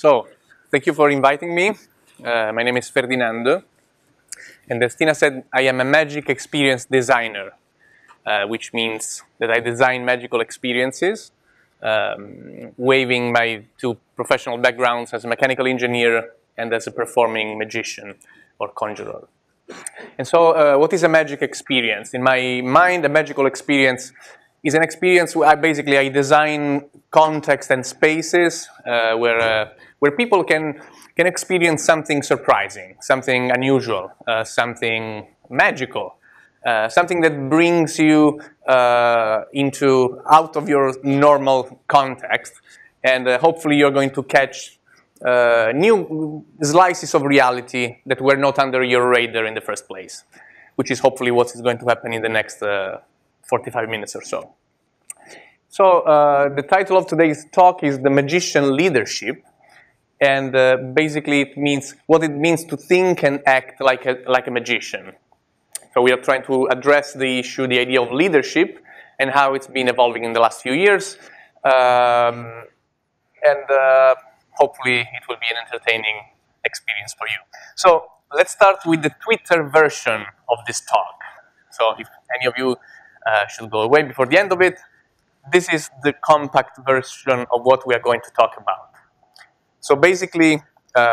So, thank you for inviting me. My name is Ferdinando, and as Tina said, I am a magic experience designer, which means that I design magical experiences, waiving my two professional backgrounds as a mechanical engineer and as a performing magician or conjurer. And so, what is a magic experience? In my mind, a magical experience is an experience where I design context and spaces where people can experience something surprising, something unusual, something magical, something that brings you into out of your normal context, and hopefully you're going to catch new slices of reality that were not under your radar in the first place, which is hopefully what is going to happen in the next 45 minutes or so. So the title of today's talk is The Magician Leadership, and basically it means what it means to think and act like a magician. So we are trying to address the issue, the idea of leadership, and how it's been evolving in the last few years, hopefully it will be an entertaining experience for you. So let's start with the Twitter version of this talk. So if any of you should go away before the end of it, this is the compact version of what we are going to talk about. So basically,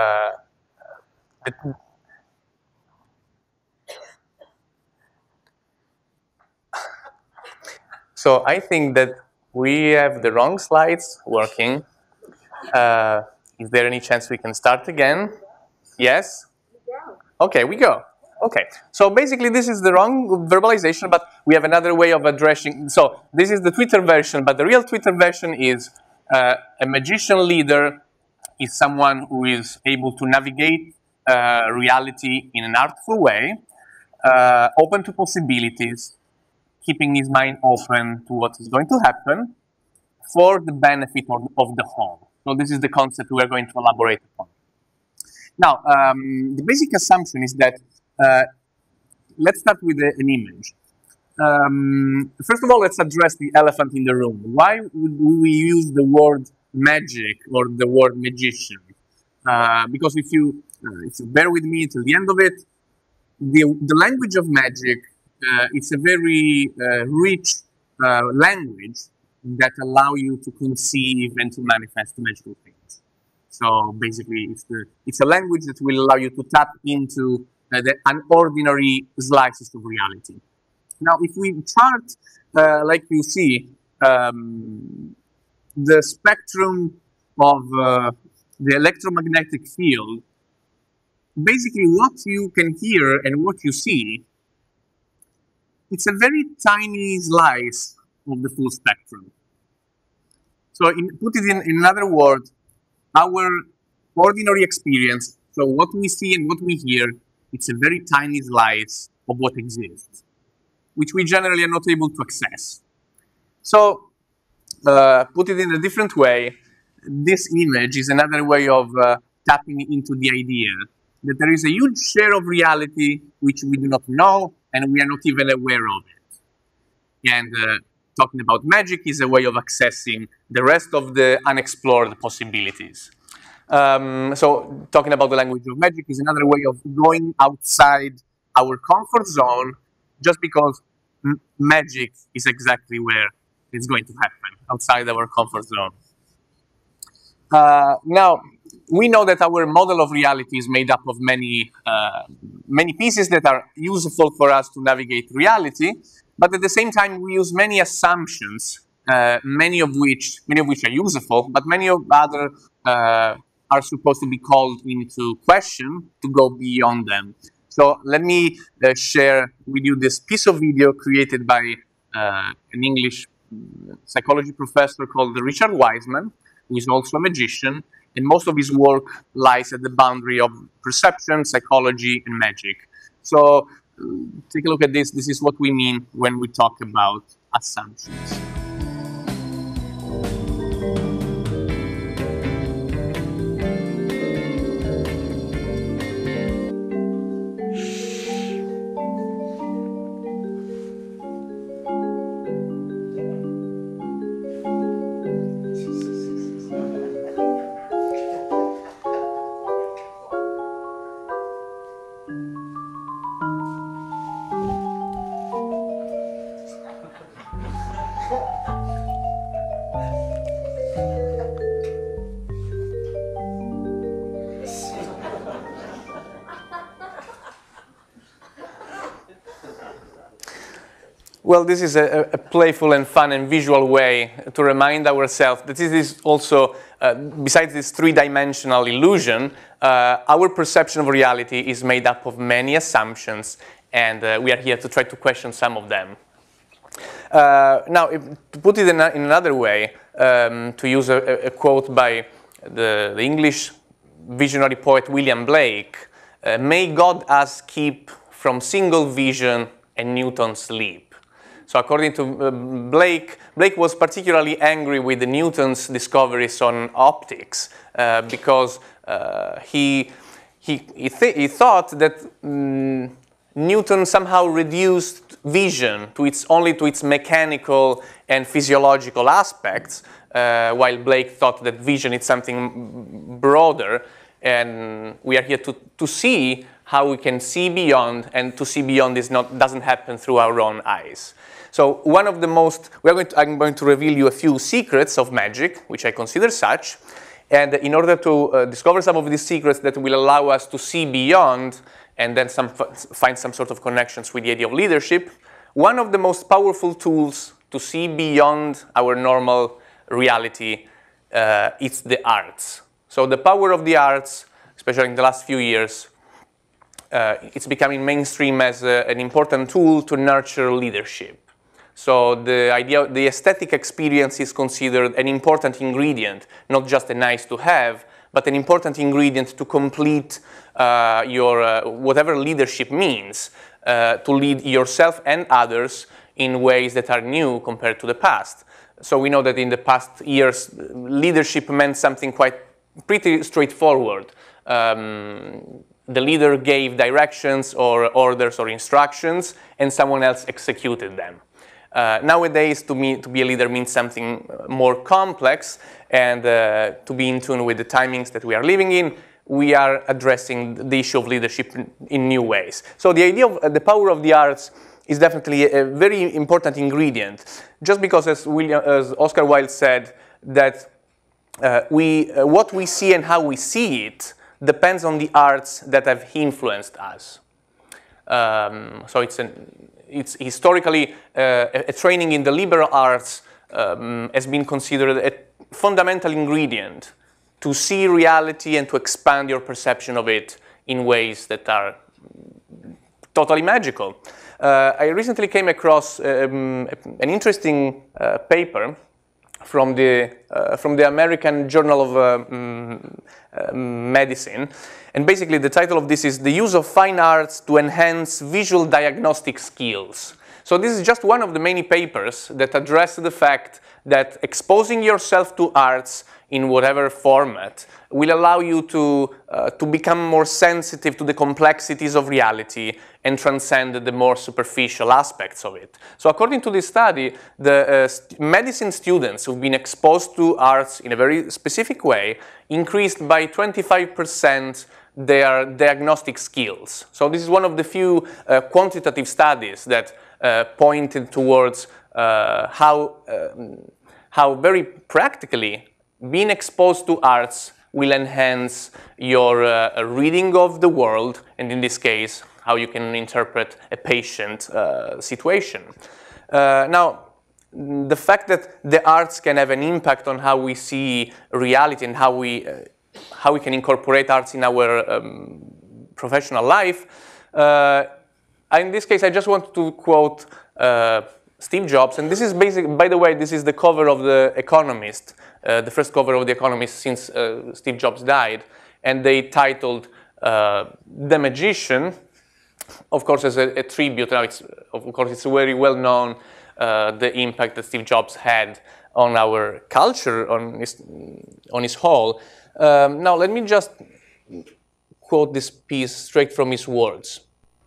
so I think that we have the wrong slides working. Is there any chance we can start again? Yes? Okay, we go. Okay, so basically this is the wrong verbalization, but we have another way of addressing. So this is the Twitter version, but the real Twitter version is a magician leader is someone who is able to navigate reality in an artful way, open to possibilities, keeping his mind open to what is going to happen for the benefit of the whole. So this is the concept we are going to elaborate upon. Now, the basic assumption is that, let's start with an image. First of all, let's address the elephant in the room. Why would we use the word magic or the word magician? Because if you bear with me till the end of it, the language of magic, it's a very rich language that allow you to conceive and to manifest magical things. So basically, it's a language that will allow you to tap into the unordinary slices of reality. Now, if we chart, like you see, the spectrum of the electromagnetic field, basically what you can hear and what you see, it's a very tiny slice of the full spectrum. So put it in another word, our ordinary experience, so what we see and what we hear, it's a very tiny slice of what exists, which we generally are not able to access. So put it in a different way, this image is another way of tapping into the idea that there is a huge share of reality which we do not know and we are not even aware of it. And talking about magic is a way of accessing the rest of the unexplored possibilities. So talking about the language of magic is another way of going outside our comfort zone, just because magic is exactly where it's going to happen, outside our comfort zone. Now, we know that our model of reality is made up of many pieces that are useful for us to navigate reality, but at the same time, we use many assumptions, many of which are useful, but many of other are supposed to be called into question to go beyond them. So let me share with you this piece of video created by an English psychology professor called Richard Wiseman, who is also a magician, and most of his work lies at the boundary of perception, psychology, and magic. So take a look at this. This is what we mean when we talk about assumptions. Well, this is a playful and fun and visual way to remind ourselves that this is also, besides this three-dimensional illusion, our perception of reality is made up of many assumptions, and we are here to try to question some of them. Now, to put it in another way, to use a quote by the English visionary poet William Blake, may God us keep from single vision and Newton's leap. So according to Blake was particularly angry with Newton's discoveries on optics because he thought that Newton somehow reduced vision to only to its mechanical and physiological aspects, while Blake thought that vision is something broader, and we are here to see how we can see beyond, and to see beyond doesn't happen through our own eyes. So one of the most, I'm going to reveal you a few secrets of magic, which I consider such, and in order to discover some of these secrets that will allow us to see beyond and then find some sort of connections with the idea of leadership, one of the most powerful tools to see beyond our normal reality is the arts. So the power of the arts, especially in the last few years, it's becoming mainstream as an important tool to nurture leadership. So the aesthetic experience is considered an important ingredient, not just a nice to have, but an important ingredient to complete your whatever leadership means, to lead yourself and others in ways that are new compared to the past. So we know that in the past years, leadership meant something pretty straightforward. The leader gave directions or orders or instructions, and someone else executed them. Nowadays, to be a leader means something more complex, and to be in tune with the timings that we are living in, we are addressing the issue of leadership in new ways. So the idea of the power of the arts is definitely a very important ingredient, just because, as Oscar Wilde said, that what we see and how we see it depends on the arts that have influenced us. So it's historically a training in the liberal arts has been considered a fundamental ingredient to see reality and to expand your perception of it in ways that are totally magical. I recently came across an interesting paper from the American Journal of Medicine. And basically the title of this is The Use of Fine Arts to Enhance Visual Diagnostic Skills. So this is just one of the many papers that address the fact that exposing yourself to arts in whatever format will allow you to become more sensitive to the complexities of reality and transcend the more superficial aspects of it. So according to this study, the medicine students who've been exposed to arts in a very specific way increased by 25% their diagnostic skills. So this is one of the few quantitative studies that pointed towards how very practically being exposed to arts will enhance your reading of the world, and in this case, how you can interpret a patient situation. Now, the fact that the arts can have an impact on how we see reality and how we can incorporate arts in our professional life, in this case, I just want to quote Steve Jobs, and this is basically, by the way, this is the cover of The Economist, the first cover of The Economist since Steve Jobs died, and they titled The Magician, of course, as a tribute. Now, of course, it's very well known the impact that Steve Jobs had on our culture, on his whole. Now, let me just quote this piece straight from his words.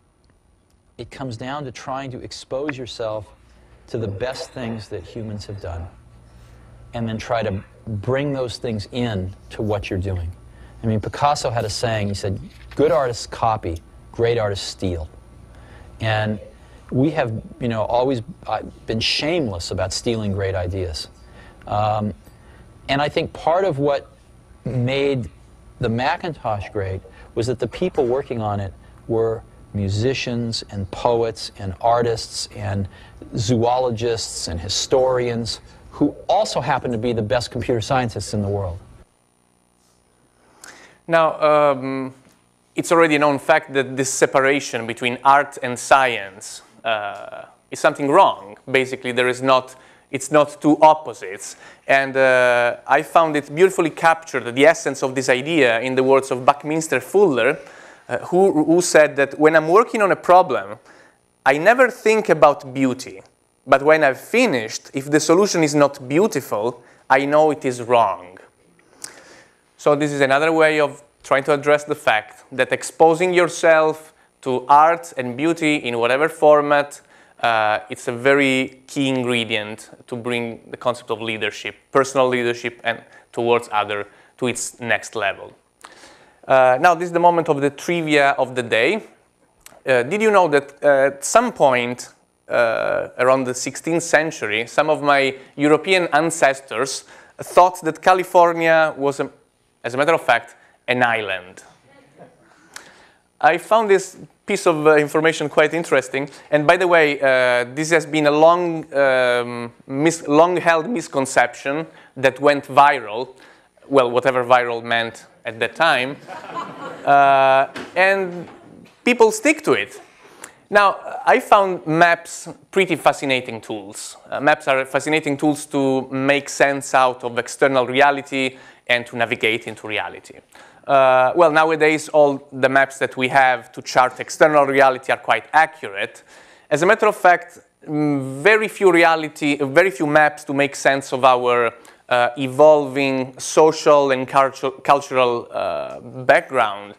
It comes down to trying to expose yourself to the best things that humans have done, and then try to bring those things in to what you're doing. I mean, Picasso had a saying, he said, good artists copy, great artists steal. And we have, always been shameless about stealing great ideas. And I think part of what made the Macintosh great was that the people working on it were musicians and poets and artists and zoologists and historians who also happen to be the best computer scientists in the world. Now, it's already a known fact that this separation between art and science is something wrong. Basically, it's not two opposites. And I found it beautifully captured, the essence of this idea, in the words of Buckminster Fuller, who said that when I'm working on a problem, I never think about beauty. But when I've finished, if the solution is not beautiful, I know it is wrong. So this is another way of trying to address the fact that exposing yourself to art and beauty in whatever format, it's a very key ingredient to bring the concept of leadership, personal leadership, and towards other to its next level. Now, this is the moment of the trivia of the day. Did you know that at some point around the 16th century, some of my European ancestors thought that California was, as a matter of fact, an island? I found this piece of information quite interesting. And by the way, this has been a long-held misconception that went viral. Well, whatever viral meant at that time. And people stick to it. Now, I found maps pretty fascinating tools. Maps are fascinating tools to make sense out of external reality and to navigate into reality. Well, nowadays, all the maps that we have to chart external reality are quite accurate. As a matter of fact, very few maps to make sense of our evolving social and cultural background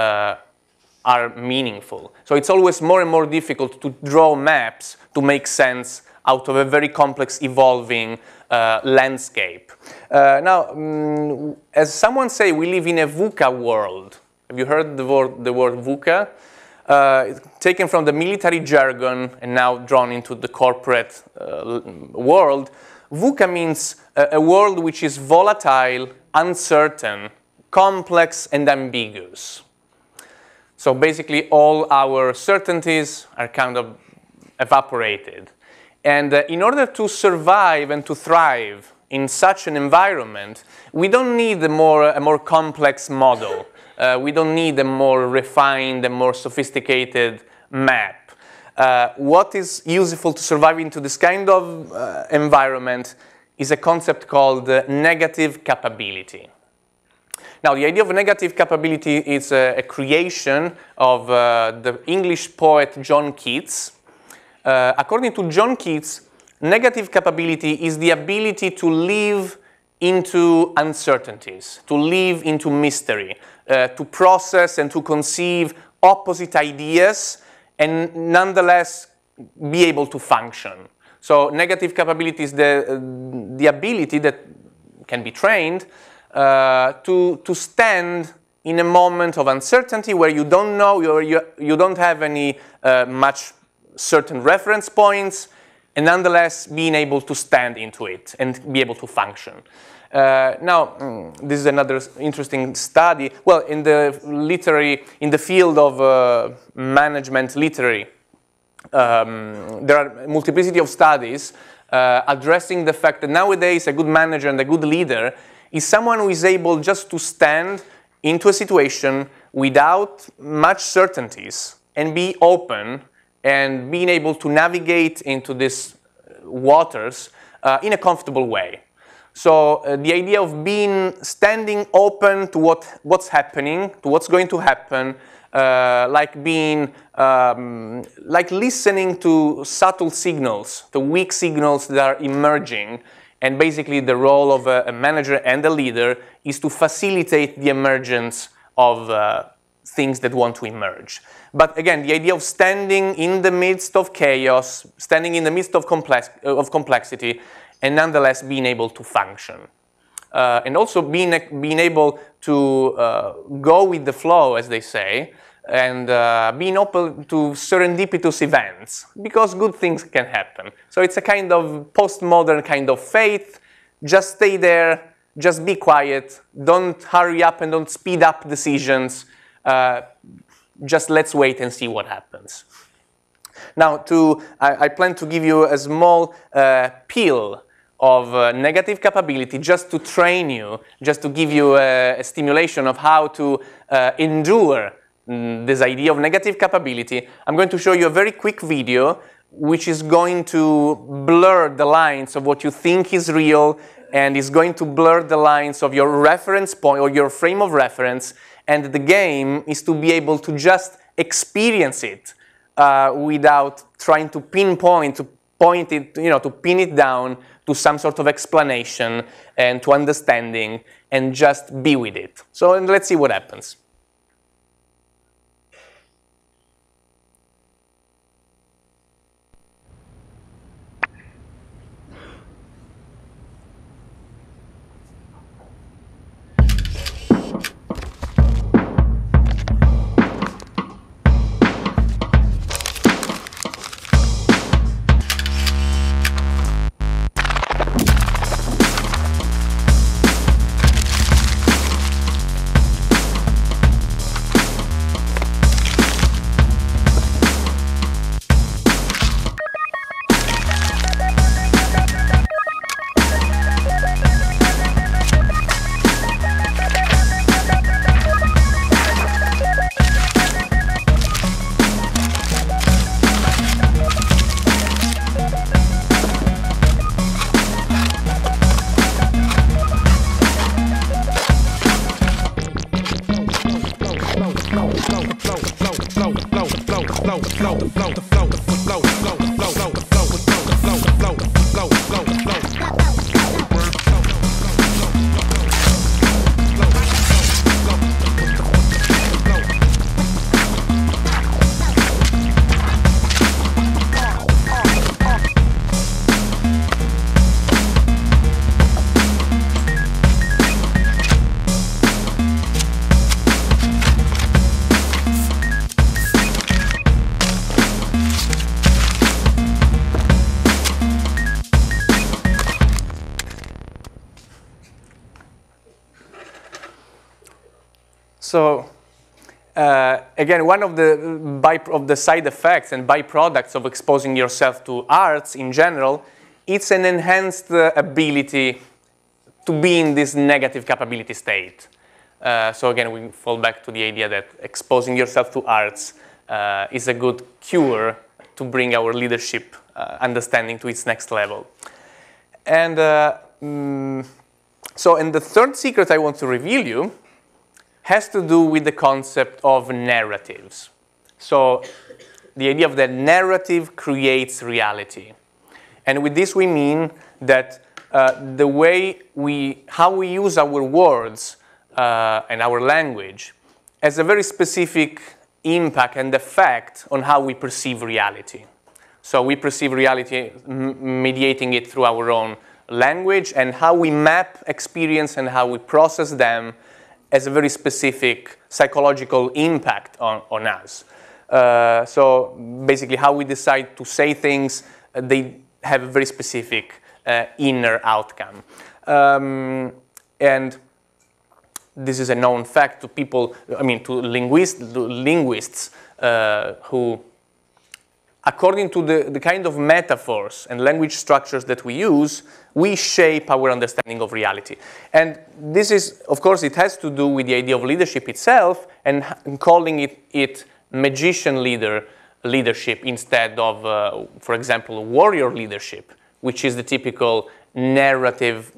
are meaningful. So it's always more and more difficult to draw maps to make sense out of a very complex, evolving landscape. Now, as someone say, we live in a VUCA world. Have you heard the word VUCA? Taken from the military jargon and now drawn into the corporate world. VUCA means a world which is volatile, uncertain, complex, and ambiguous. So basically, all our certainties are kind of evaporated. And in order to survive and to thrive in such an environment, we don't need a more complex model. We don't need a more refined and more sophisticated map. What is useful to survive into this kind of environment is a concept called negative capability. Now, the idea of negative capability is a creation of the English poet John Keats. According to John Keats, negative capability is the ability to live into uncertainties, to live into mystery, to process and to conceive opposite ideas and nonetheless be able to function. So negative capability is the ability that can be trained to stand in a moment of uncertainty where you don't know, you don't have any much certain reference points, and nonetheless being able to stand into it and be able to function. Now, this is another interesting study. Well, in the field of management literary, there are a multiplicity of studies addressing the fact that nowadays a good manager and a good leader is someone who is able just to stand into a situation without much certainties and be open and being able to navigate into these waters in a comfortable way. So the idea of standing open to what's happening, to what's going to happen, like listening to subtle signals, the weak signals that are emerging, and basically the role of a manager and a leader is to facilitate the emergence of things that want to emerge. But again, the idea of standing in the midst of chaos, standing in the midst of complexity, and nonetheless being able to function. And also being able to go with the flow, as they say, and being open to serendipitous events, because good things can happen. So it's a kind of postmodern kind of faith. Just stay there, just be quiet, don't hurry up and don't speed up decisions. Just let's wait and see what happens. Now, I plan to give you a small pill of negative capability just to train you, just to give you a stimulation of how to endure this idea of negative capability. I'm going to show you a very quick video which is going to blur the lines of what you think is real and is going to blur the lines of your reference point or your frame of reference. And the game is to be able to just experience it without trying to pinpoint, to point it, to pin it down to some sort of explanation and to understanding, and just be with it. So let's see what happens. So again, one of the side effects and byproducts of exposing yourself to arts in general, it's an enhanced ability to be in this negative capability state. So again, we fall back to the idea that exposing yourself to arts is a good cure to bring our leadership understanding to its next level. And and the third secret I want to reveal you has to do with the concept of narratives. So the idea of that narrative creates reality. And with this we mean that the way how we use our words and our language has a very specific impact and effect on how we perceive reality. So we perceive reality mediating it through our own language, and how we map experience and how we process them has a very specific psychological impact on us. So basically how we decide to say things, they have a very specific inner outcome. And this is a known fact to people, to linguists who, according to the kind of metaphors and language structures that we use, we shape our understanding of reality. And this is, of course, it has to do with the idea of leadership itself, and calling it magician leadership instead of, for example, warrior leadership, which is the typical narrative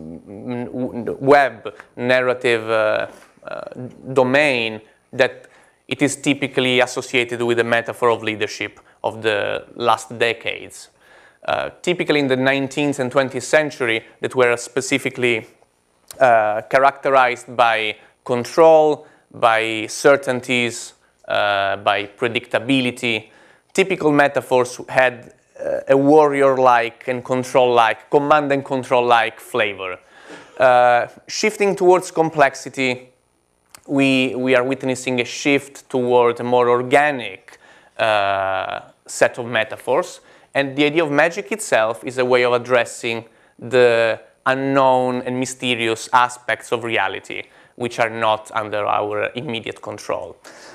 domain that it is typically associated with the metaphor of leadership of the last decades. Typically in the 19th and 20th century, that were specifically characterized by control, by certainties, by predictability. Typical metaphors had a warrior-like and control-like, command and control-like flavor. Shifting towards complexity, we are witnessing a shift toward a more organic set of metaphors. And the idea of magic itself is a way of addressing the unknown and mysterious aspects of reality, which are not under our immediate control.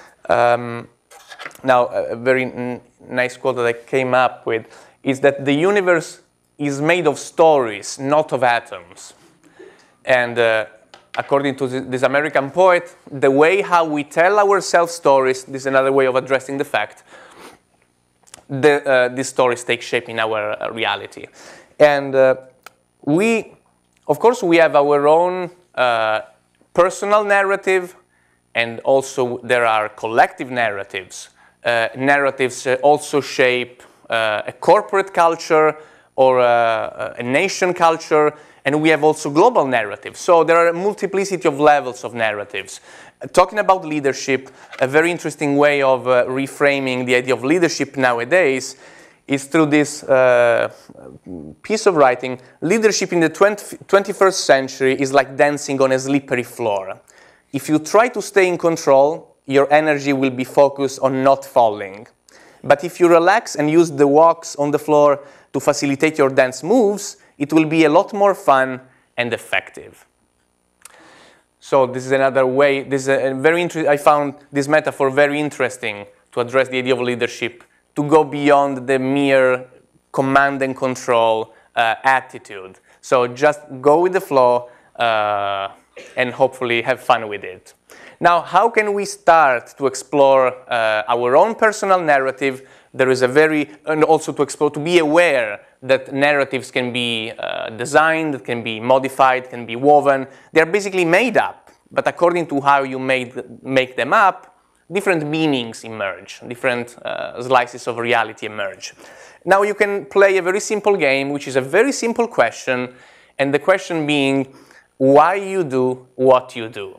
Now, a very nice quote that I came up with is that the universe is made of stories, not of atoms. And according to this American poet, the way how we tell ourselves stories, this is another way of addressing the fact, these stories take shape in our reality. And of course, we have our own personal narrative, and also there are collective narratives. Narratives also shape a corporate culture or a nation culture, and we have also global narratives. So there are a multiplicity of levels of narratives. Talking about leadership, a very interesting way of reframing the idea of leadership nowadays is through this piece of writing. Leadership in the 21st century is like dancing on a slippery floor. If you try to stay in control, your energy will be focused on not falling. But if you relax and use the walks on the floor to facilitate your dance moves, it will be a lot more fun and effective. So this is another way. This is a very I found this metaphor very interesting to address the idea of leadership, to go beyond the mere command and control attitude. So just go with the flow and hopefully have fun with it. Now, how can we start to explore our own personal narrative? There is and also to explore, to be aware that narratives can be designed, can be modified, can be woven. They're basically made up, but according to how you make them up, different meanings emerge, different slices of reality emerge. Now you can play a very simple game, which is a very simple question, and the question being, why you do what you do?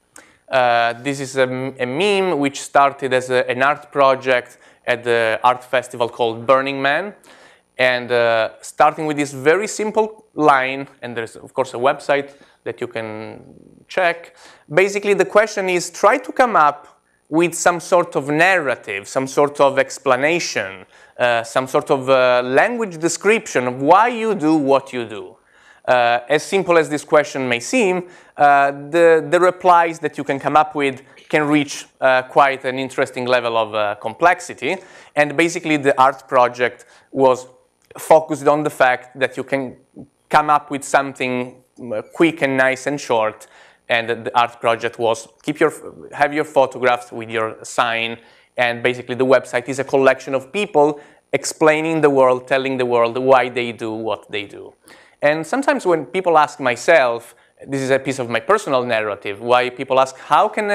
This is a meme which started as an art project at the art festival called Burning Man. And starting with this very simple line, and there's of course a website that you can check. Basically the question is, try to come up with some sort of narrative, some sort of explanation, some sort of language description of why you do what you do. As simple as this question may seem, the replies that you can come up with can reach quite an interesting level of complexity. And basically the art project was focused on the fact that you can come up with something quick and nice and short. And the art project was have your photographs with your sign. And basically the website is a collection of people explaining the world, telling the world why they do what they do. And sometimes when people ask myself, this is a piece of my personal narrative, why people ask, how can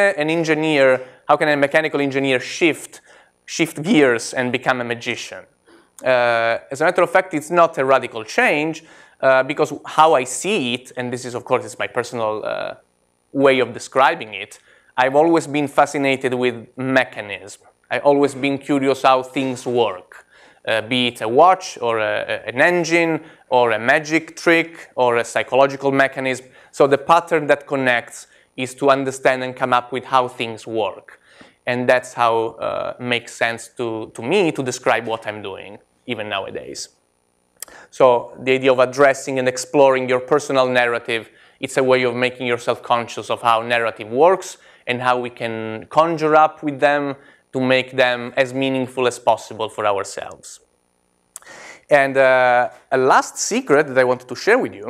a mechanical engineer shift gears and become a magician? As a matter of fact, it's not a radical change, because how I see it, and this is of course my personal way of describing it, I've always been fascinated with mechanism. I've always been curious how things work. Be it a watch or an engine or a magic trick or a psychological mechanism. So the pattern that connects is to understand and come up with how things work. And that's how makes sense to me to describe what I'm doing, even nowadays. So the idea of addressing and exploring your personal narrative, it's a way of making yourself conscious of how narrative works and how we can conjure up with them to make them as meaningful as possible for ourselves. And a last secret that I wanted to share with you,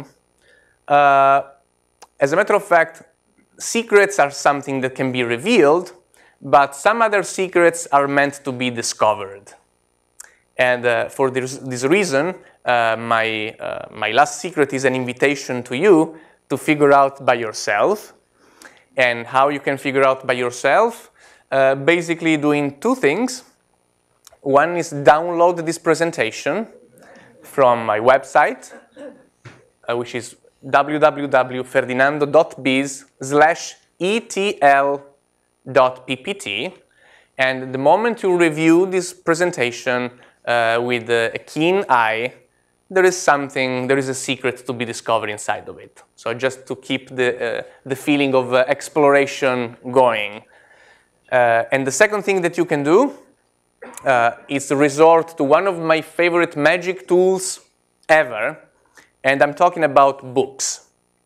as a matter of fact, secrets are something that can be revealed, but some other secrets are meant to be discovered. And for this reason, my last secret is an invitation to you to figure out by yourself. And how you can figure out by yourself? Basically doing two things. One is download this presentation from my website, which is www.ferdinando.biz/etl.ppt. And the moment you review this presentation with a keen eye, there is something, there is a secret to be discovered inside of it. So just to keep the feeling of exploration going. And the second thing that you can do is resort to one of my favorite magic tools ever, and I'm talking about books.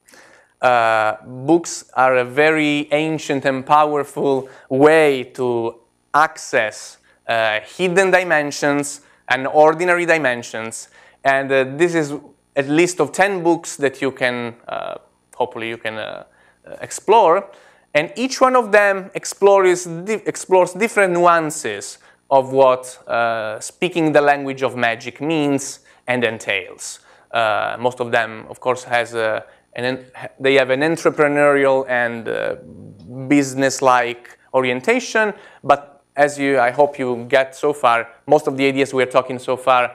Books are a very ancient and powerful way to access hidden dimensions and ordinary dimensions. And this is a list of 10 books that you can, hopefully you can explore. And each one of them explores different nuances of what speaking the language of magic means and entails. Most of them, of course, they have an entrepreneurial and business-like orientation, but as I hope you get so far, most of the ideas we're talking so far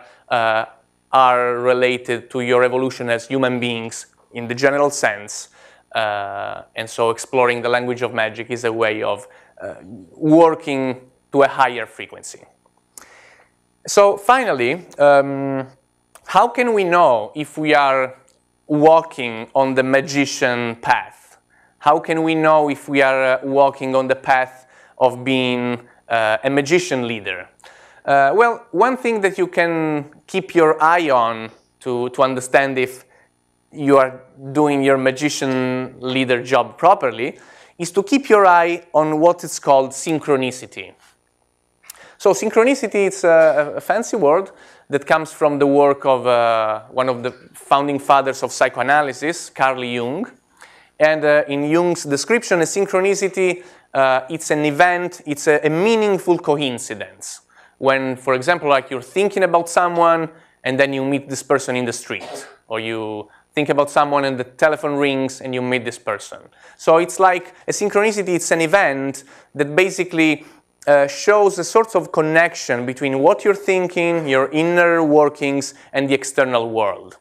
are related to your evolution as human beings in the general sense. And so exploring the language of magic is a way of working to a higher frequency. So finally, how can we know if we are walking on the magician path? How can we know if we are walking on the path of being a magician leader? Well, one thing that you can keep your eye on to understand if you are doing your magician leader job properly is to keep your eye on what is called synchronicity. So synchronicity is a fancy word that comes from the work of one of the founding fathers of psychoanalysis, Carl Jung. And in Jung's description, a synchronicity, it's an event, it's a meaningful coincidence. When, for example, like you're thinking about someone and then you meet this person in the street, or you think about someone and the telephone rings and you meet this person. So it's like a synchronicity, it's an event that basically shows a sort of connection between what you're thinking, your inner workings, and the external world.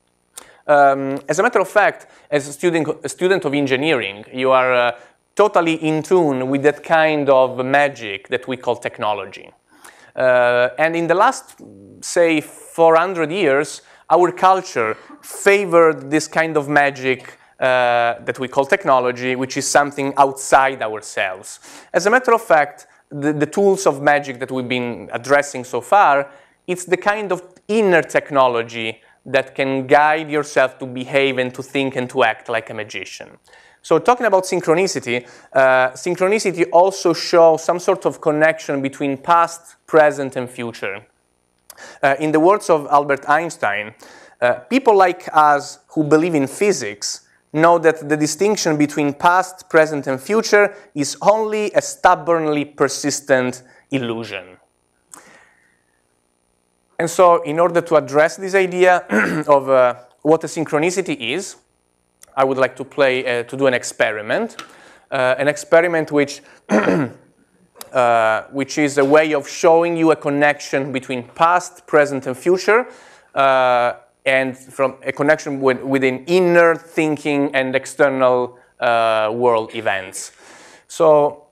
As a matter of fact, as a student of engineering, you are totally in tune with that kind of magic that we call technology. And in the last, say, 400 years, our culture favored this kind of magic that we call technology, which is something outside ourselves. As a matter of fact, the tools of magic that we've been addressing so far, it's the kind of inner technology that can guide yourself to behave and to think and to act like a magician. So talking about synchronicity, synchronicity also shows some sort of connection between past, present, and future. In the words of Albert Einstein, people like us who believe in physics know that the distinction between past, present, and future is only a stubbornly persistent illusion. And so in order to address this idea of what a synchronicity is, I would like to do an experiment which which is a way of showing you a connection between past, present, and future, and from a connection within inner thinking and external world events. So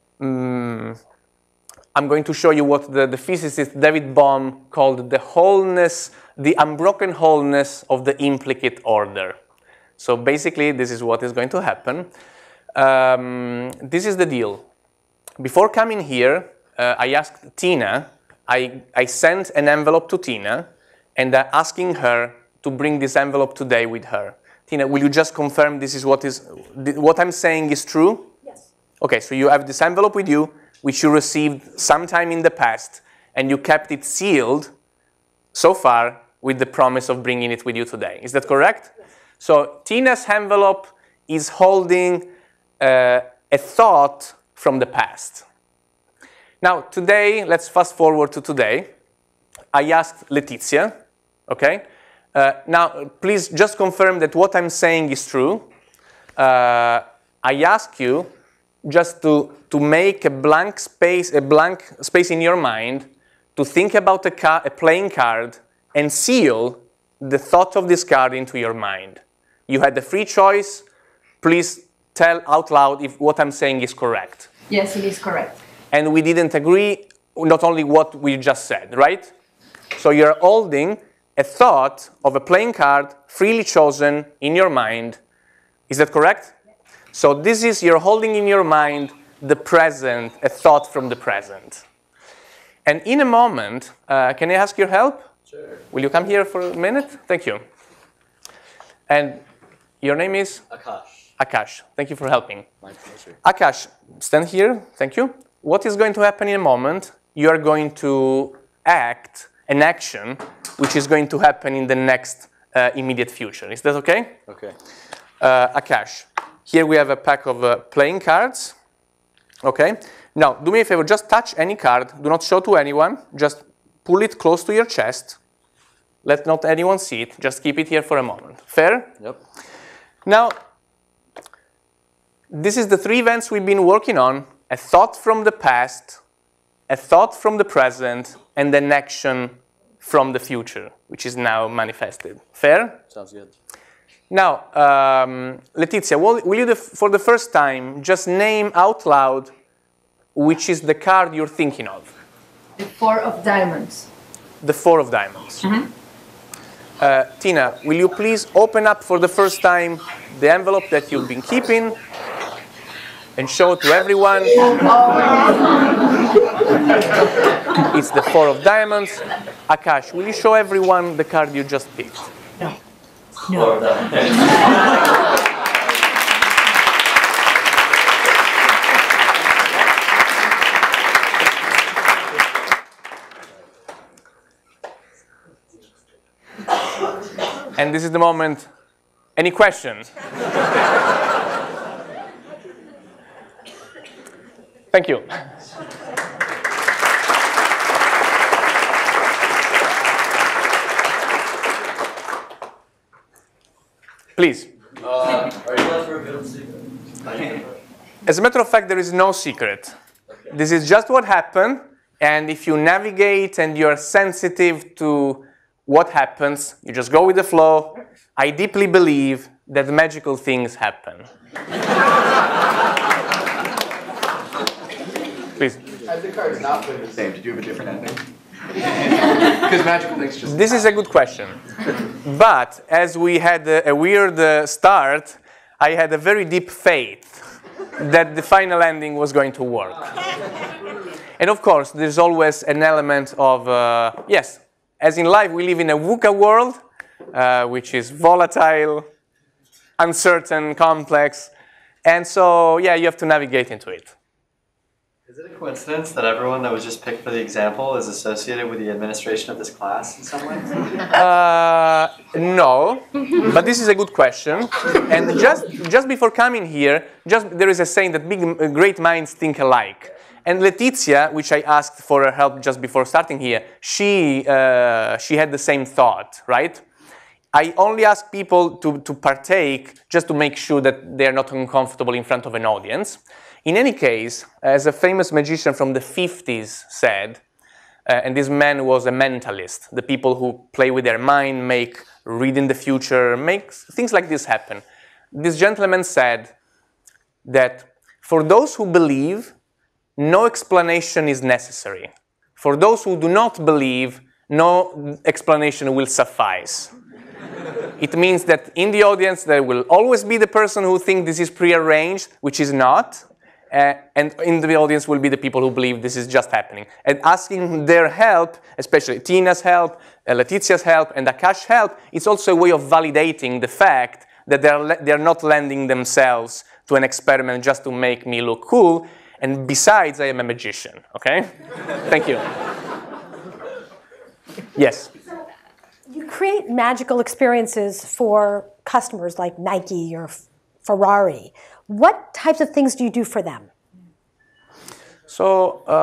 I'm going to show you what the physicist David Bohm called the wholeness, the unbroken wholeness of the implicate order. So basically, this is what is going to happen. This is the deal. Before coming here, I asked Tina, I sent an envelope to Tina, and asking her to bring this envelope today with her. Tina, will you just confirm this is what I'm saying is true? Yes. Okay, so you have this envelope with you, which you received sometime in the past, and you kept it sealed so far with the promise of bringing it with you today. Is that correct? Yes. So Tina's envelope is holding a thought from the past. Now, today, let's fast forward to today. I asked Letizia, okay? Now, please just confirm that what I'm saying is true. I ask you just to make a blank space in your mind, to think about a playing card and seal the thought of this card into your mind. You had the free choice. Please tell out loud if what I'm saying is correct. Yes, it is correct. And we didn't agree, not only what we just said, right? So you're holding a thought of a playing card freely chosen in your mind. Is that correct? So this is, you're holding in your mind the present, a thought from the present. And in a moment, can I ask your help? Sure. Will you come here for a minute? Thank you. And your name is? Akash. Akash. Thank you for helping. My pleasure. Akash, stand here. Thank you. What is going to happen in a moment? You are going to act an action which is going to happen in the next immediate future. Is that okay? Okay. Akash, here we have a pack of playing cards. Okay. Now, do me a favor. Just touch any card. Do not show to anyone. Just pull it close to your chest. Let not anyone see it. Just keep it here for a moment. Fair? Yep. Now, this is the three events we've been working on. A thought from the past, a thought from the present, and an action from the future, which is now manifested. Fair? Sounds good. Now, Letizia, will you, for the first time, just name out loud which is the card you're thinking of? The Four of Diamonds. The Four of Diamonds. Tina, will you please open up for the first time the envelope that you've been keeping and show it to everyone? It's the Four of Diamonds. Akash, will you show everyone the card you just picked? No. No. And this is the moment. Any questions? Thank you. Please. Are you allowed to reveal the secret? As a matter of fact, there is no secret. Okay. This is just what happened, and if you navigate and you're sensitive to what happens, you just go with the flow. I deeply believe that magical things happen. Please. As the card's not playing the same, did you have a different ending? Because magical things just... This is a good question. But as we had a weird start, I had a very deep faith that the final ending was going to work. And of course, there's always an element of, yes, as in life, we live in a VUCA world, which is volatile, uncertain, complex. And so, yeah, you have to navigate into it. Is it a coincidence that everyone that was just picked for the example is associated with the administration of this class in some way? No, but this is a good question. And just before coming here, there is a saying that great minds think alike. And Letizia, which I asked for her help just before starting here, she had the same thought, right? I only ask people to partake just to make sure that they're not uncomfortable in front of an audience. In any case, as a famous magician from the 50s said, and this man was a mentalist, the people who play with their mind, read in the future, make things like this happen. This gentleman said that for those who believe, no explanation is necessary. For those who do not believe, no explanation will suffice. It means that in the audience there will always be the person who thinks this is prearranged, which is not. And in the audience will be the people who believe this is just happening. And asking their help, especially Tina's help, Letizia's help, and Akash's help, it's also a way of validating the fact that they're not lending themselves to an experiment just to make me look cool. And besides, I am a magician, okay? Thank you. Yes? So you create magical experiences for customers like Nike or Ferrari. What types of things do you do for them? So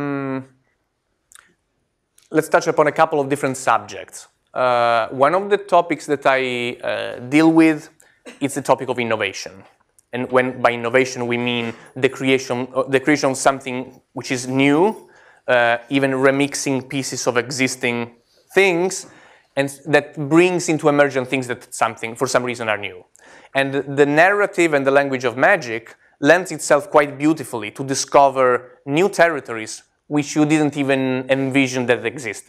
let's touch upon a couple of different subjects. One of the topics that I deal with is the topic of innovation. And when by innovation we mean the creation of something which is new, even remixing pieces of existing things, and that brings into emergent things that for some reason are new. And the narrative and the language of magic lends itself quite beautifully to discover new territories which you didn't even envision that existed.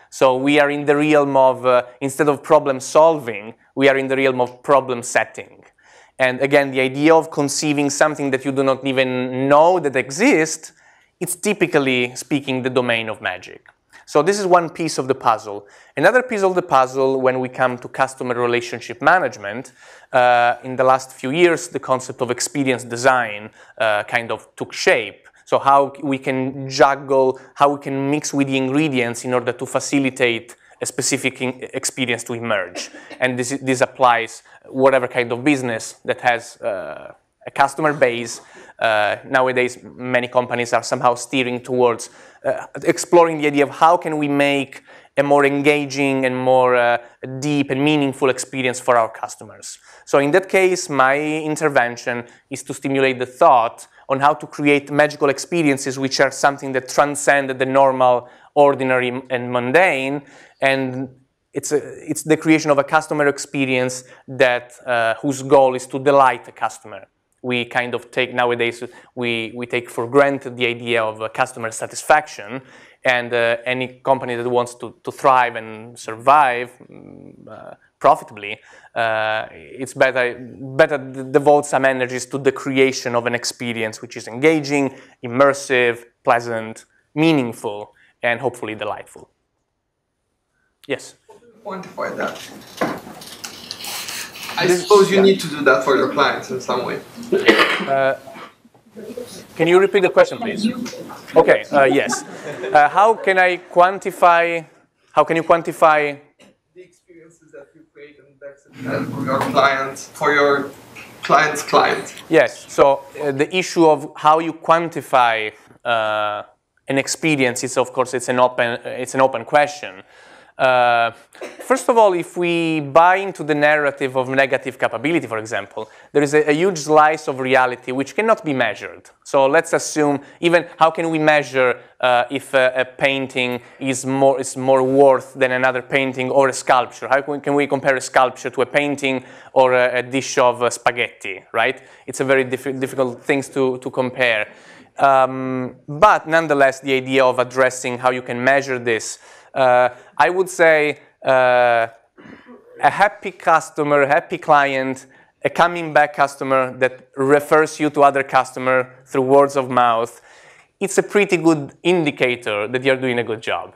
So we are in the realm of, instead of problem solving, we are in the realm of problem setting. And again, the idea of conceiving something that you do not even know that exists, it's typically speaking the domain of magic. So this is one piece of the puzzle. Another piece of the puzzle, when we come to customer relationship management, in the last few years, the concept of experience design kind of took shape. So how we can juggle, how we can mix with the ingredients in order to facilitate a specific experience to emerge. And this applies whatever kind of business that has a customer base. Nowadays, many companies are somehow steering towards exploring the idea of how can we make a more engaging and more deep and meaningful experience for our customers. So in that case, my intervention is to stimulate the thought on how to create magical experiences which are something that transcend the normal, ordinary, and mundane. And it's the creation of a customer experience that whose goal is to delight the customer. We kind of take, nowadays, we take for granted the idea of customer satisfaction, and any company that wants to thrive and survive profitably, it's better devote some energies to the creation of an experience which is engaging, immersive, pleasant, meaningful, and hopefully delightful. Yes? Quantify that. I suppose you need to do that for your clients in some way. Can you repeat the question, please? Okay, yes. How can you quantify the experiences that you create and for your client's client? Yes, so the issue of how you quantify an experience is, of course, it's an open question. First of all, if we buy into the narrative of negative capability, for example, there is a huge slice of reality which cannot be measured. So let's assume, even how can we measure if a painting is more worth than another painting or a sculpture? How can we compare a sculpture to a painting or a dish of spaghetti, right? It's a very difficult things to compare. But nonetheless, the idea of addressing how you can measure this, I would say a happy customer, a happy client, a coming back customer that refers you to other customer through words of mouth, it's a pretty good indicator that you're doing a good job.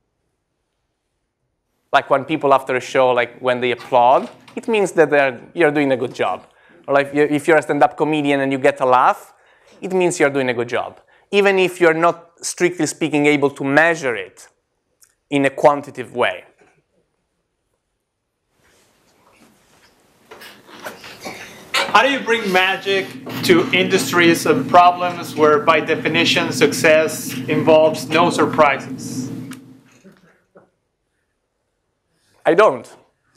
Like when people after a show, like when they applaud, it means that you're doing a good job. Or like if you're a stand-up comedian and you get a laugh, it means you're doing a good job. Even if you're not, strictly speaking, able to measure it in a quantitative way. How do you bring magic to industries and problems where, by definition, success involves no surprises? I don't.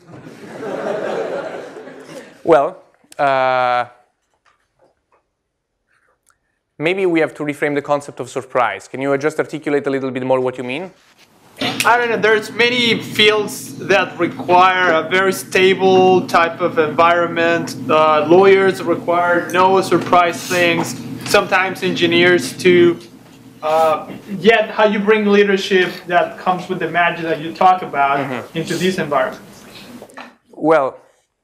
Well, maybe we have to reframe the concept of surprise. Can you just articulate a little bit more what you mean? I don't know, there's many fields that require a very stable type of environment. Lawyers require no surprise things. Sometimes engineers too. Yet how you bring leadership that comes with the magic that you talk about into these environments? Well,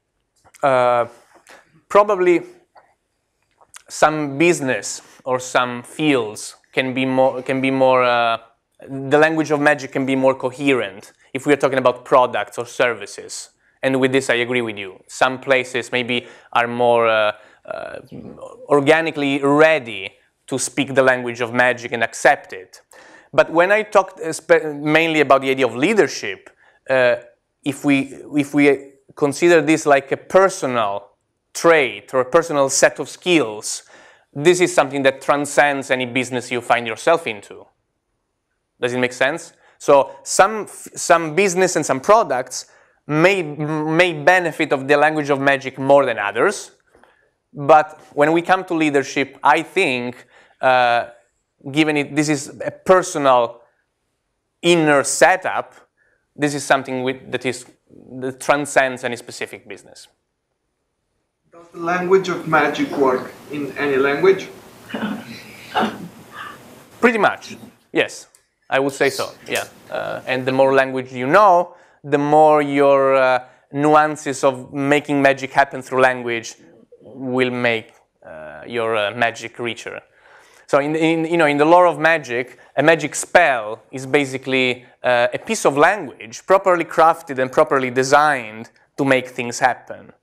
probably some business or some fields can be more the language of magic can be more coherent if we are talking about products or services. And with this, I agree with you. Some places maybe are more organically ready to speak the language of magic and accept it. But when I talked mainly about the idea of leadership, if we consider this like a personal trait or a personal set of skills, this is something that transcends any business you find yourself into. Does it make sense? So some business and some products may benefit of the language of magic more than others. But when we come to leadership, I think, given this is a personal inner setup, this is something that transcends any specific business. Does the language of magic work in any language? Pretty much, yes. I would say so, yeah. And the more language you know, the more your nuances of making magic happen through language will make your magic richer. So in the lore of magic, a magic spell is basically a piece of language properly crafted and properly designed to make things happen.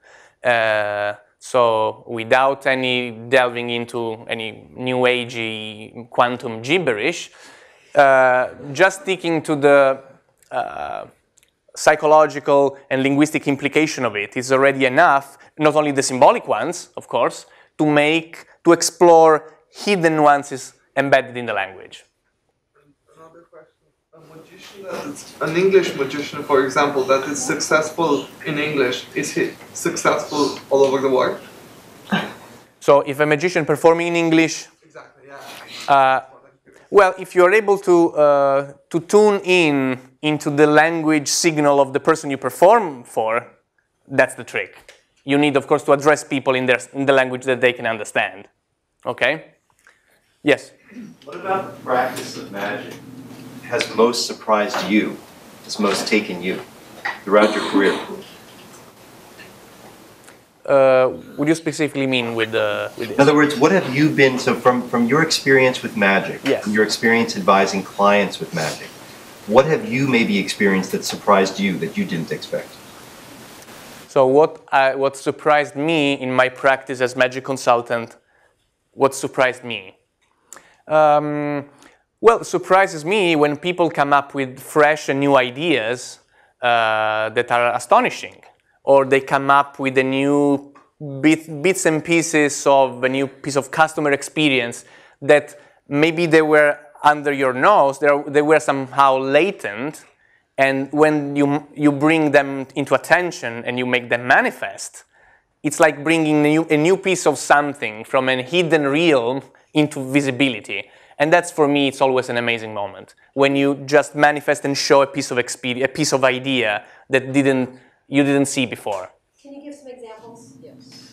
So without any delving into any new agey quantum gibberish, just sticking to the psychological and linguistic implication of it is already enough, not only the symbolic ones, of course, to explore hidden nuances embedded in the language. Another question. A magician an English magician, for example, that is successful in English, is he successful all over the world? So if a magician performing in English, Exactly, yeah. well, if you're able to tune in into the language signal of the person you perform for, that's the trick. You need, of course, to address people in the language that they can understand. Okay? Yes? What about the practice of magic has most surprised you, has most taken you throughout your career? Would you specifically mean with this? In other words, what have you been, so from your experience with magic, yes, from your experience advising clients with magic, what have you maybe experienced that surprised you that you didn't expect? So what surprised me in my practice as magic consultant, what surprised me? Well, surprises me when people come up with fresh and new ideas that are astonishing, or they come up with a new bits and pieces of a new piece of customer experience that maybe they were under your nose, they were somehow latent, and when you bring them into attention and you make them manifest, it's like bringing a new piece of something from a hidden realm into visibility. And that's, for me, it's always an amazing moment when you just manifest and show a piece of experience, a piece of idea that you didn't see before. Can you give some examples? Yes.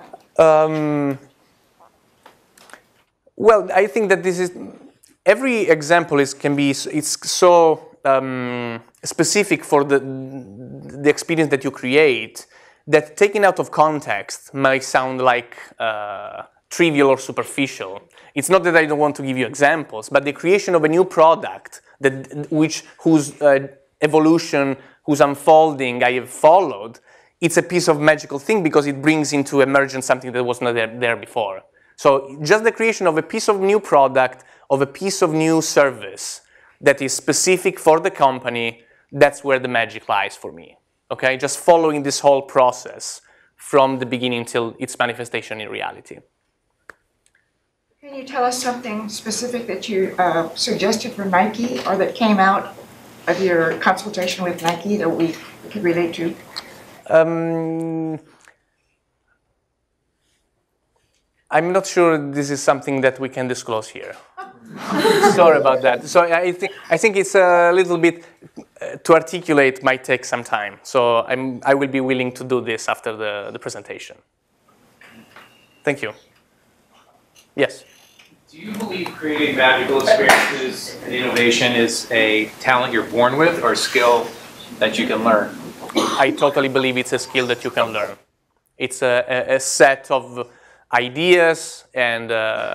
Well, I think that this is every example it's so specific for the experience that you create that taken out of context might sound like trivial or superficial. It's not that I don't want to give you examples, but the creation of a new product whose evolution, whose unfolding I have followed, it's a piece of magical thing because it brings into emergence something that was not there before. So just the creation of a piece of new product, of a piece of new service that is specific for the company, that's where the magic lies for me. Okay, just following this whole process from the beginning till its manifestation in reality. Can you tell us something specific that you suggested for Nike or that came out of your consultation with Nike that we could relate to? I'm not sure this is something that we can disclose here. Sorry about that. So I think it's a little bit, to articulate might take some time. So I will be willing to do this after the presentation. Thank you. Yes? Do you believe creating magical experiences and innovation is a talent you're born with or a skill that you can learn? I totally believe it's a skill that you can learn. It's a set of ideas and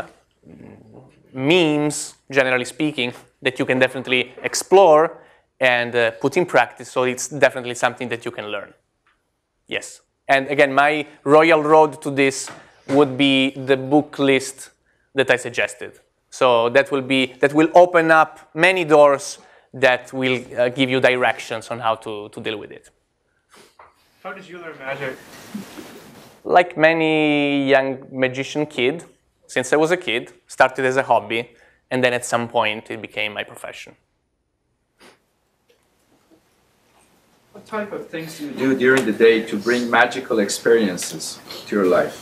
memes, generally speaking, that you can definitely explore and put in practice. So it's definitely something that you can learn. Yes. And again, my royal road to this would be the book list that I suggested. So that will open up many doors that will give you directions on how to deal with it. How did you learn magic? Like many young magician kid, since I was a kid, started as a hobby, and then at some point it became my profession. What type of things do you do during the day to bring magical experiences to your life?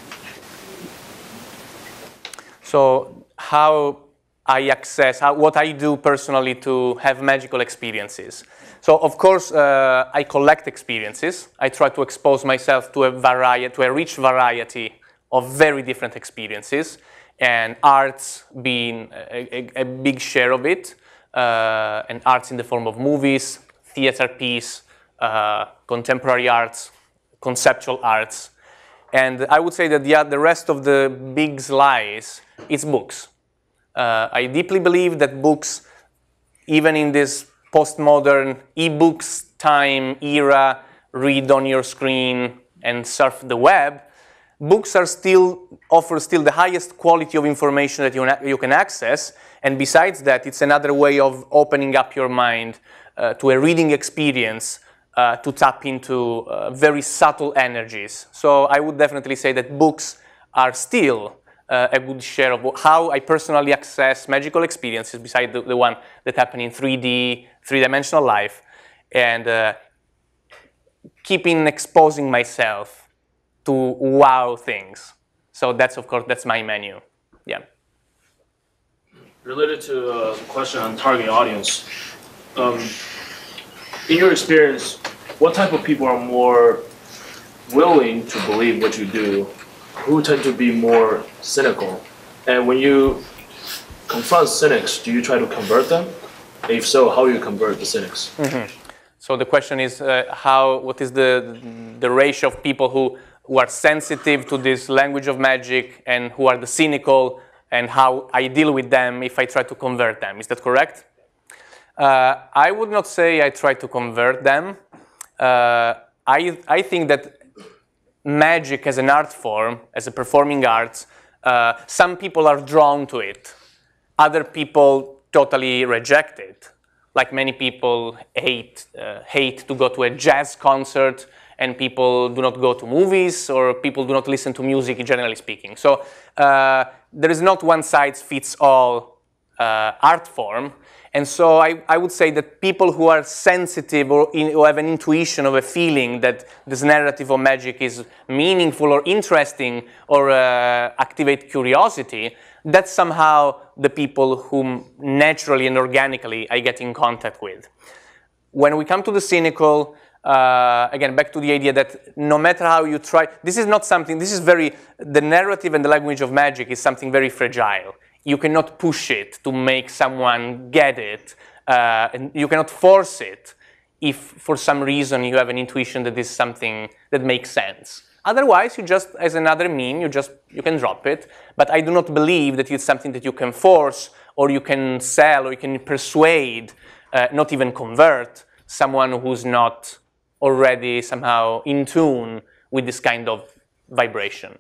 So how I access, what I do personally to have magical experiences. So of course, I collect experiences. I try to expose myself to a rich variety of very different experiences, and arts being a big share of it. and arts in the form of movies, theater piece, contemporary arts, conceptual arts. And I would say that the rest of the big slice is books. I deeply believe that books, even in this postmodern e-books time era, read on your screen and surf the web, books offer still the highest quality of information that you can access. And besides that, it's another way of opening up your mind to a reading experience to tap into very subtle energies. So I would definitely say that books are still a good share of how I personally access magical experiences, besides the one that happen in 3D, three-dimensional life, and keeping exposing myself to wow things. So that's, of course, that's my menu. Yeah. Related to the question on target audience, in your experience, what type of people are more willing to believe what you do? Who tend to be more cynical? And when you confront cynics, do you try to convert them? If so, how do you convert the cynics? Mm-hmm. So the question is, what is the ratio of people who are sensitive to this language of magic and who are the cynical, and how I deal with them if I try to convert them? Is that correct? I would not say I try to convert them. I think that magic as an art form, as a performing arts, some people are drawn to it. Other people totally reject it. Like many people hate to go to a jazz concert, and people do not go to movies, or people do not listen to music, generally speaking. So there is not one size fits all art form. And so I would say that people who are sensitive or who have an intuition of a feeling that this narrative of magic is meaningful or interesting or activate curiosity, that's somehow the people whom naturally and organically I get in contact with. When we come to the cynical, again, back to the idea that no matter how you try, the narrative and the language of magic is something very fragile. You cannot push it to make someone get it, and you cannot force it if for some reason you have an intuition that this is something that makes sense. Otherwise, you just, as another meme, you can drop it. But I do not believe that it's something that you can force, or you can sell, or you can persuade, not even convert someone who's not already somehow in tune with this kind of vibration.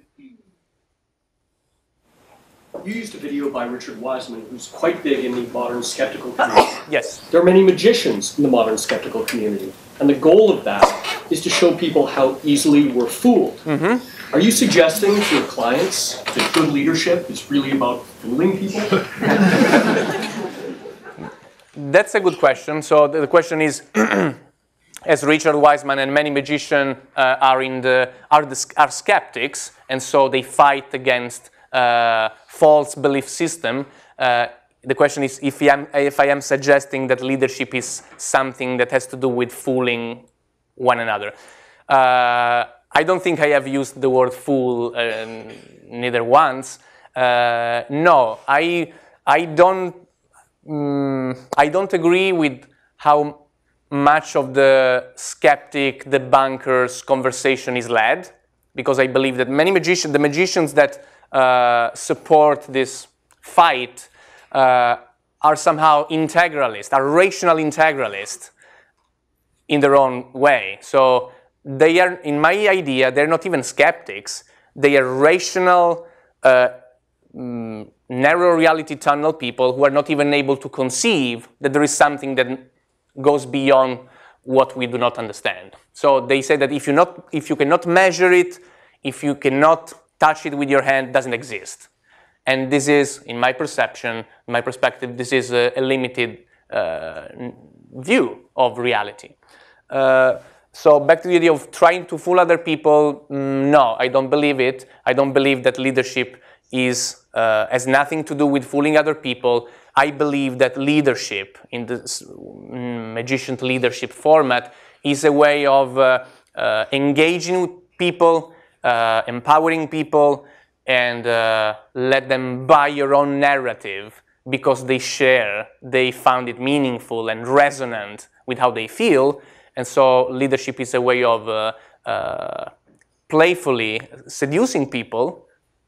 You used a video by Richard Wiseman, who's quite big in the modern skeptical community. Yes. There are many magicians in the modern skeptical community, and the goal of that is to show people how easily we're fooled. Mm-hmm. Are you suggesting to your clients that good leadership is really about fooling people? That's a good question. So the question is, as Richard Wiseman and many magicians are skeptics, and so they fight against false belief system. The question is if I am suggesting that leadership is something that has to do with fooling one another. I don't think I have used the word fool neither once. No, I don't agree with how much of the skeptic, debunkers conversation is led, because I believe that the magicians that support this fight are somehow integralist, are rational integralist in their own way. So they are, in my idea, they're not even skeptics. They are rational, narrow reality tunnel people who are not even able to conceive that there is something that goes beyond what we do not understand. So they say that if you cannot measure it, if you cannot touch it with your hand, it doesn't exist. And this is, in my perception, my perspective, this is a limited view of reality. So back to the idea of trying to fool other people, no, I don't believe it. I don't believe that leadership has nothing to do with fooling other people. I believe that leadership, in this magician leadership format, is a way of engaging with people, empowering people, and let them buy your own narrative because they share, they found it meaningful and resonant with how they feel. And so leadership is a way of playfully seducing people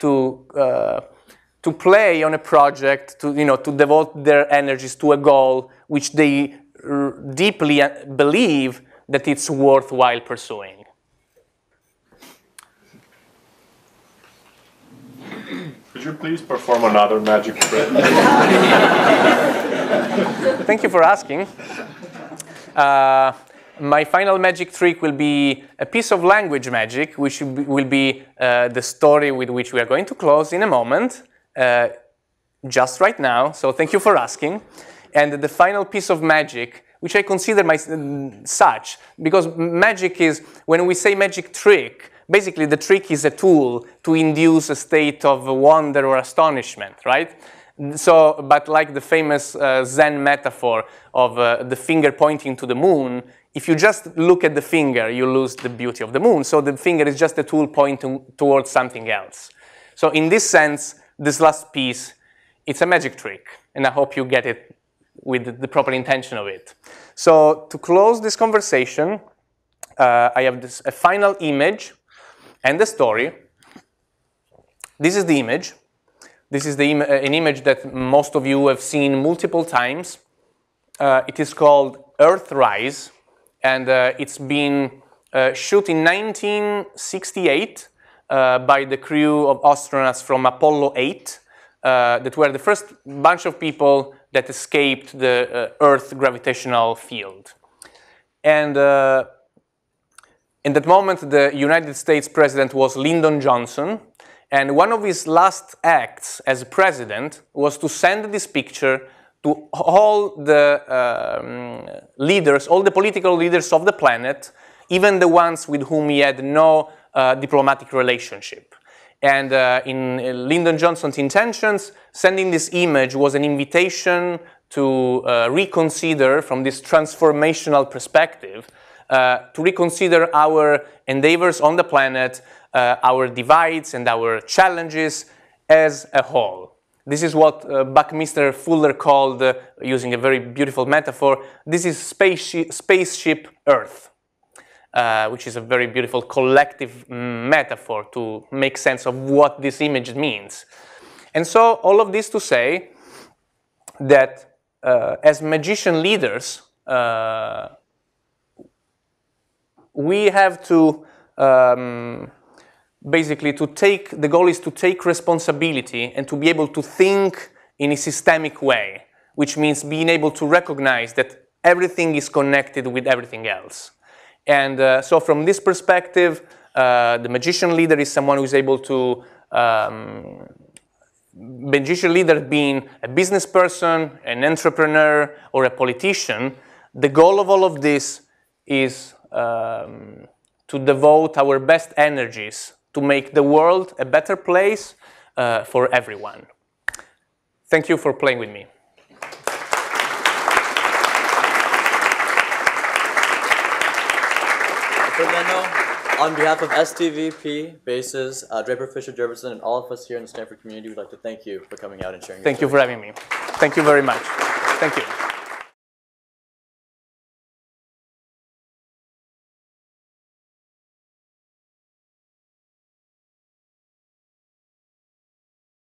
to play on a project, to devote their energies to a goal which they deeply believe that it's worthwhile pursuing. Could you please perform another magic trick? Thank you for asking. My final magic trick will be a piece of language magic, which will be the story with which we are going to close in a moment, just right now. So thank you for asking. And the final piece of magic, which I consider such, because magic is, when we say magic trick, basically the trick is a tool to induce a state of wonder or astonishment, right? So, but like the famous Zen metaphor of the finger pointing to the moon, if you just look at the finger, you lose the beauty of the moon. So the finger is just a tool pointing towards something else. So in this sense, this last piece, it's a magic trick, and I hope you get it with the proper intention of it. So to close this conversation, I have a final image and the story. This is the image. This is an image that most of you have seen multiple times. It is called Earthrise, and it's been shot in 1968 by the crew of astronauts from Apollo 8 that were the first bunch of people that escaped the Earth gravitational field. And in that moment, the United States president was Lyndon Johnson, and one of his last acts as president was to send this picture to all the leaders, all the political leaders of the planet, even the ones with whom he had no diplomatic relationship. And in Lyndon Johnson's intentions, sending this image was an invitation to reconsider, from this transformational perspective, to reconsider our endeavors on the planet, our divides and our challenges as a whole. This is what Buckminster Fuller called, using a very beautiful metaphor, this is spaceship Earth, which is a very beautiful collective metaphor to make sense of what this image means. And so all of this to say that as magician leaders, we have to basically the goal is to take responsibility and to be able to think in a systemic way, which means being able to recognize that everything is connected with everything else. And so from this perspective, the magician leader is someone who is able to, magician leader being a business person, an entrepreneur, or a politician, the goal of all of this is to devote our best energies to make the world a better place for everyone. Thank you for playing with me. Ferdinando, on behalf of STVP, Bases, Draper Fisher Jefferson, and all of us here in the Stanford community, we'd like to thank you for coming out and sharing your story. Thank you for having me. Thank you very much. Thank you.